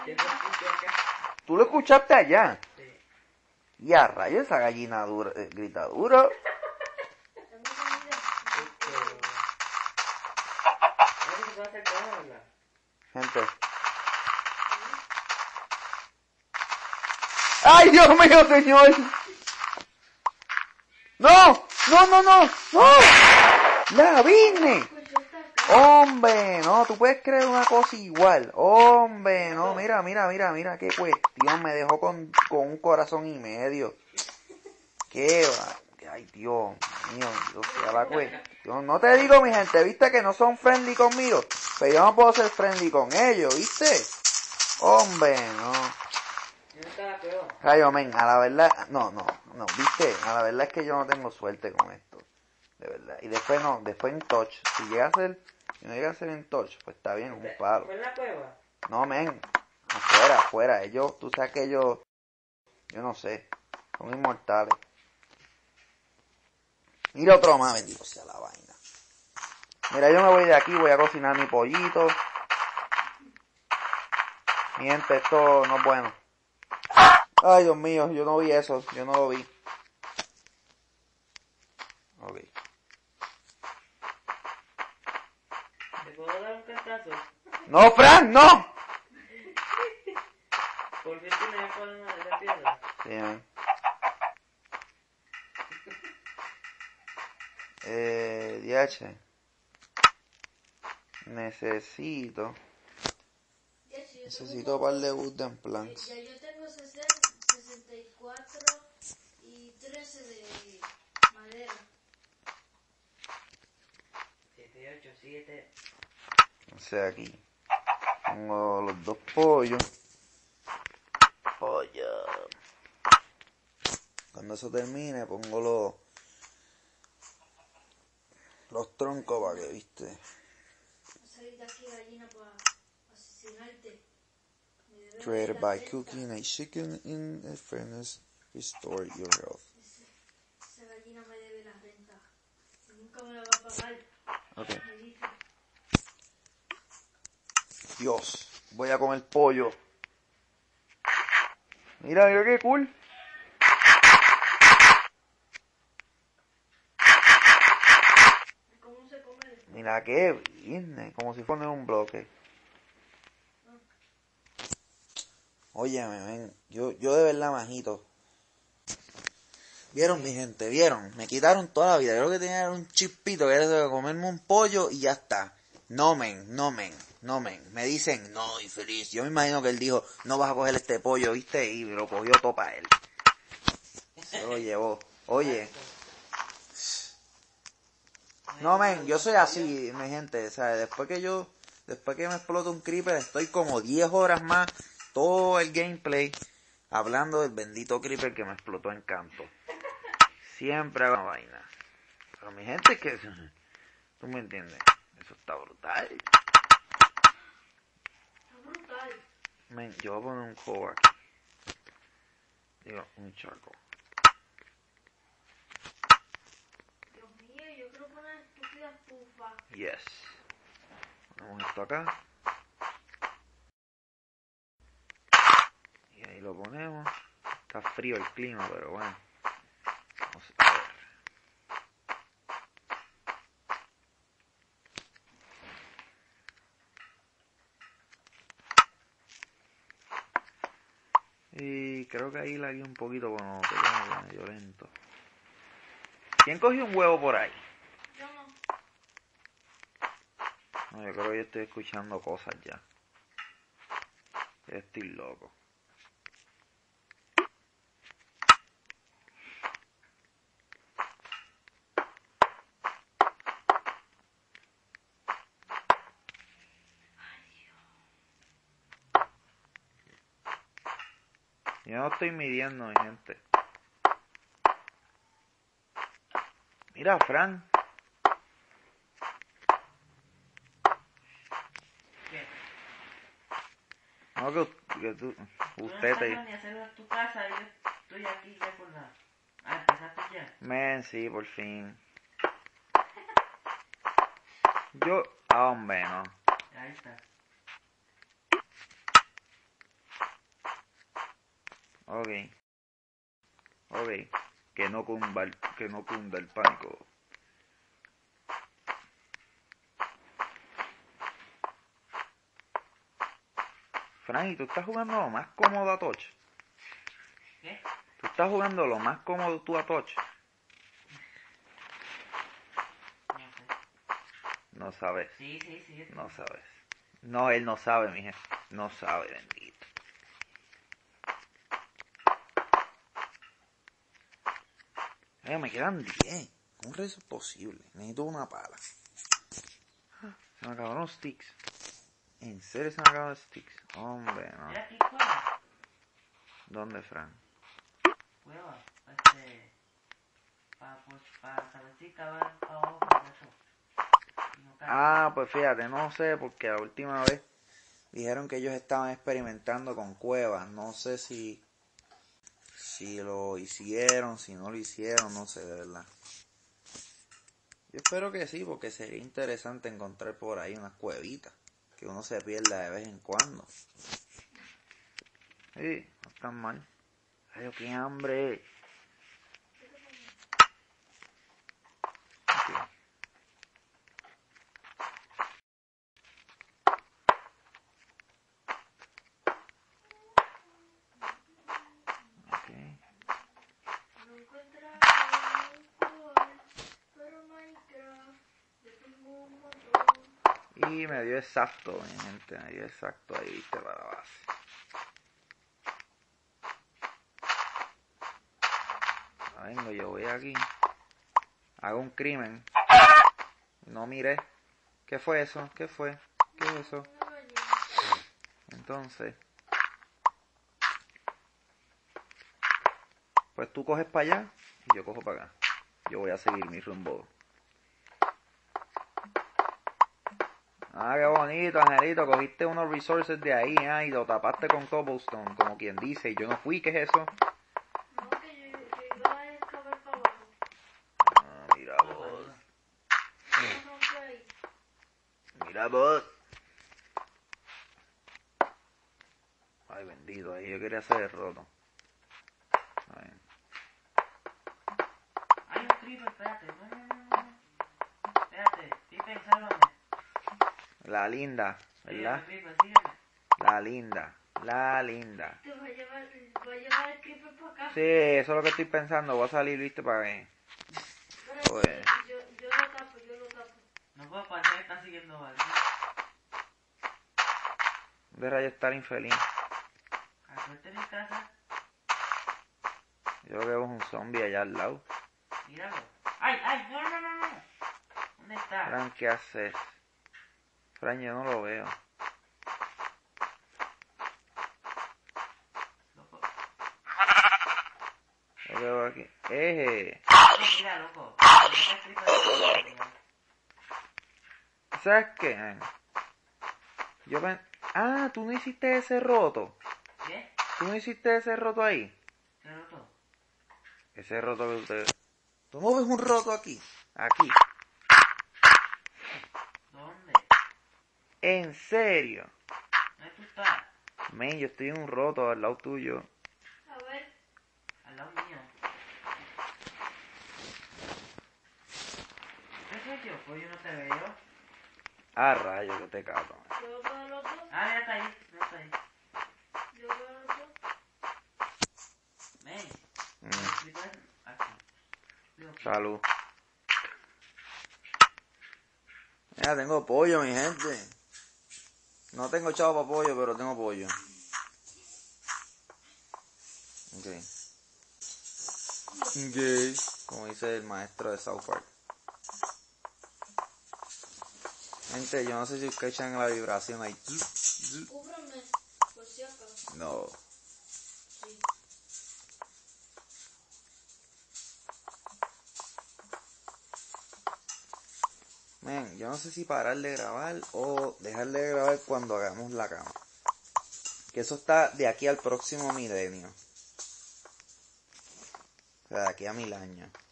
Yo lo escuché acá. ¿Tú lo escuchaste allá? Sí. Y a rayos, esa gallina dura, grita duro. ¿Qué se puede hacer con habla? Gente. ¡Ay, Dios mío, señor! ¡No! ¡No, no, no! ¡No! ¡La vine! Hombre, no, tú puedes creer una cosa igual. Hombre, no, mira, qué cuestión. Me dejó con un corazón y medio. Qué va. Ay, Dios mío, Dios sea la cuestión. No te digo, mi gente, viste que no son friendly conmigo. Pero yo no puedo ser friendly con ellos, ¿viste? Hombre, no. Yo nunca la pruebo. Rayo, men, a la verdad, no, viste, a la verdad es que yo no tengo suerte con esto. De verdad. Y después después en touch. Si no llega a ser en touch, pues está bien, un palo. ¿Fue en la cueva? No, men, afuera. Ellos, tú sabes que ellos, yo no sé, son inmortales. Mira otro más, bendito sea la vaina. Mira, yo me voy de aquí, voy a cocinar mi pollito. Mi gente, esto no es bueno. Ay, Dios mío, yo no vi eso, yo no lo vi. Ok. ¿Te puedo dar un cantazo? ¡No, Frank, no! ¿Por qué tienes el cuadro de la piedra? Sí, man. DH. Necesito un par de wooden planks. Ya yo tengo 64 y 13 de madera. 7, 8, 7. O sea, aquí pongo los dos pollos. Cuando eso termine, pongo los troncos para que, viste. Va a salir de aquí gallina para asesinarte. Created by cooking a chicken in a furnace, restore your health. Esa gallina me debe la renta. Nunca me la va a pagar. Okay. Me dice. Dios, voy a comer pollo. Mira qué cool. ¿Cómo se come? Mira qué bien, como si fuera un bloque. Óyeme, ven, yo de verdad majito. ¿Vieron, mi gente? ¿Vieron? Me quitaron toda la vida. Yo lo que tenía era un chispito, que era comerme un pollo y ya está. No, men. Me dicen, no, infeliz. Yo me imagino que él dijo, no vas a coger este pollo, ¿viste? Y lo cogió todo para él. Se lo llevó. Oye. No, men, yo soy así, mi gente. ¿Sabes? Después que me explota un creeper, estoy como 10 horas más, todo el gameplay, hablando del bendito creeper que me explotó en campo. Siempre hago una vaina. Pero mi gente, que tú me entiendes, eso está brutal. Es brutal. Men, yo voy a poner un juego aquí. Digo, un charco. Dios mío, yo quiero poner estúpidas pufas. Yes. Ponemos esto acá. Y ahí lo ponemos. Está frío el clima, pero bueno. Vamos a ver. Y creo que ahí la guía un poquito cuando te quedas medio lento. ¿Quién cogió un huevo por ahí? Yo no. No, yo creo que yo estoy escuchando cosas ya. Estoy loco. Yo no estoy midiendo, mi gente. Mira, Fran. ¿Qué? No, que tú, Tú no usted estás te... ni hacerlo en tu casa y yo estoy aquí ya por la... Ah, empezaste ya. Men, sí, por fin. Hombre, no. Ahí está. Ok. Ok. Que no cunda el pánico. Frank, ¿tú estás jugando lo más cómodo a Touch? ¿Qué? ¿Tú estás jugando lo más cómodo tú a Touch? No sé. No sabes. Sí, sí, sí. No sabes. No, él no sabe, mi jefe. No sabe, bendito. Me quedan 10. ¿Cómo es eso posible? Necesito una pala. Se me acabaron los sticks. ¿En serio se me acabaron los sticks? Hombre, no. Mira aquí, cueva. ¿Dónde, Frank? Cueva. Para saber si cavar para abajo para eso. Y no caer. Ah, pues fíjate, no sé, porque la última vez dijeron que ellos estaban experimentando con cuevas. No sé si lo hicieron, si no lo hicieron, no sé, de verdad. Yo espero que sí, porque sería interesante encontrar por ahí unas cuevitas, que uno se pierda de vez en cuando. Sí, no están mal. Ay, qué hambre. Ok. Ok. No encuentra un cual, pero Minecraft, yo tengo un montón. Y me dio exacto, mi gente, me dio exacto ahí, viste, para la base. Vengo, yo voy aquí, hago un crimen, no miré. ¿Qué fue eso? ¿Qué fue? ¿Qué es eso? Una gallina. Entonces, pues tú coges para allá y yo cojo para acá. Yo voy a seguir mi rumbo. Ah, qué bonito, Angelito. Cogiste unos resources de ahí, y lo tapaste con cobblestone, como quien dice. Y yo no fui, ¿qué es eso? No, que yo iba a excavar para abajo. Ah, mira Para vos. arriba. No fue ahí. Mira vos. Ay, bendito, ahí yo quería hacer el roto. Ay. Hay un creeper, espérate. No. Espérate, Pipe, sálvame. La linda, ¿verdad? Sígueme, Pipe, sígueme. La linda, la linda. Te va a llevar el creeper para acá. Sí, eso es lo que estoy pensando. Voy a salir, viste, para ver. Espérate, Pues. yo lo tapo. No puedo pasar, está siguiendo algo. De rayo estar infeliz. A suerte en mi casa. Yo veo un zombie allá al lado. Míralo. ¡Ay! No! ¿Dónde está? Fran, ¿qué haces? Fran, yo no lo veo. Loco. Lo veo aquí. Mira, loco. No está escrito ahí. ¿Sabes qué? Ah, ¿tú no hiciste ese roto? ¿Qué? ¿Tú no hiciste ese roto ahí? ¿Qué roto? Ese roto que usted... ¿Tú no ves un roto aquí? Aquí. ¿Dónde? ¿En serio? ¿Dónde tú estás? Men, yo estoy en un roto al lado tuyo. A ver, Al lado mío. ¿Qué soy yo? Pues yo no te veo. Ah, rayo, que te cago. yo veo los dos. Ah, ya está ahí. No está ahí. Yo veo los dos. Ven. Mm, Escrito aquí. Digo, salud. Ya tengo pollo, mi gente. No tengo chavo para pollo, pero tengo pollo. Ok. Ok. Como dice el maestro de South Park. Gente, yo no sé si escuchan la vibración ahí. Cúbrame, por si acaso. No. Sí. Men, yo no sé si parar de grabar o dejar de grabar cuando hagamos la cama. Que eso está de aquí al próximo milenio. O sea, de aquí a 1000 años.